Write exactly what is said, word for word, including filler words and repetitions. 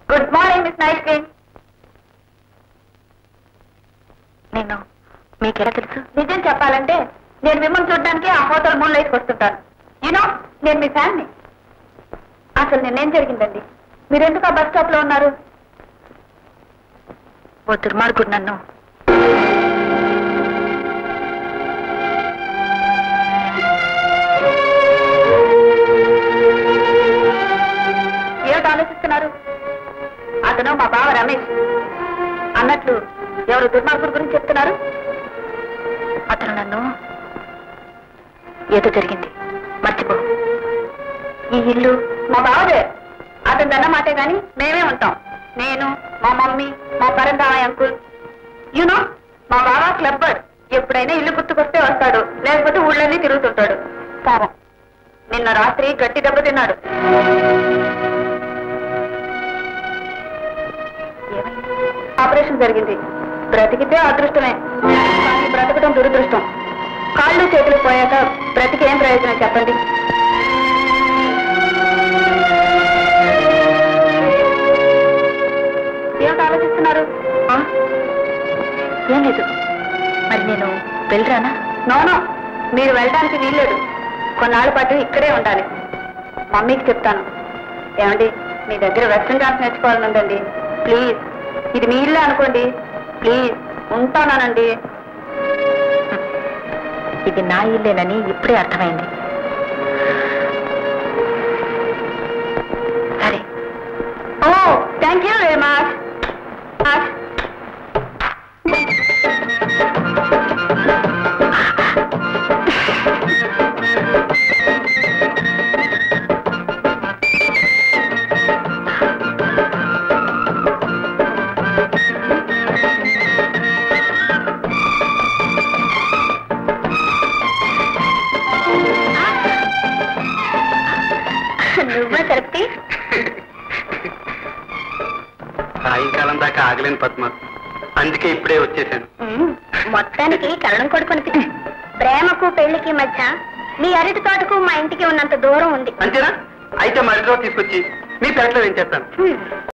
Good morning Miss Night Queen. నేను మీకెలా తెలుసు? నిజం చెప్పాలంటే నేను మిమ్మల్ని చూడడానికి ఆ హోటల్ మూన్ లైట్కి వస్తుంటాను. యూనో నేను మీ ఫ్యాన్ని. అసలు నిన్నేం జరిగిందండి? మీరెందుకు ఆ బస్ స్టాప్ లో ఉన్నారు? ఓ దుర్మార్గుడు నన్ను ఏమిటి ఆలోచిస్తున్నారు? అతను మా బావ రమేష్. అన్నట్లు ఎవరు దుర్మార్గుడి గురించి చెప్తున్నారు? అతను నన్ను ఏదో జరిగింది మర్చిపో. ఈ ఇల్లు మా బావదే. అతను దన్న మాటే గాని మేమే ఉంటాం. నేను, మా మమ్మీ, మా పరందామయ్య అంకుల్. యూనో మా బావ క్లబ్బర్. ఎప్పుడైనా ఇల్లు గుర్తుకొస్తే వస్తాడు, లేకపోతే ఊళ్ళన్నీ తిరుగుతుంటాడు. పాపం నిన్న రాత్రి గట్టి దెబ్బ తిన్నాడు. ఆపరేషన్ జరిగింది. బ్రతికితే అదృష్టమే, కానీ బ్రతకడం దురదృష్టం. కాళ్ళు చేతులు పోయాక బ్రతికి ఏం ప్రయోజనం చెప్పండి? ఏమిటి ఆలోచిస్తున్నారు? ఏం లేదు. మరి నేను వెళ్ళరానా? నోనో, మీరు వెళ్ళడానికి వీల్లేదు. కొన్నాళ్ళ పాటు ఇక్కడే ఉండాలి. మమ్మీకి చెప్తాను. ఏమండి, మీ దగ్గర వెస్ట్రన్ డాన్స్ నేర్చుకోవాలనుందండి. ప్లీజ్, ఇది మీ ఇల్లే అనుకోండి. ప్లీజ్, ఉంటానండి. ఇది నా ఇల్లేనని ఇప్పుడే అర్థమైంది. సరే. Oh thank you very much. నువ్వే తరపుతి. సాయంకాలం దాకా ఆగలేను పద్మ, అందుకే ఇప్పుడే వచ్చేసాను. మొత్తానికి కరణం కొడుకునికి ప్రేమకు పెళ్లికి మధ్య మీ అరటి తోటకు మా ఇంటికి ఉన్నంత దూరం ఉంది. అంతేనా? అయితే మరిలో తీసుకొచ్చి మీ పెరట్లో ఏం చేస్తాను.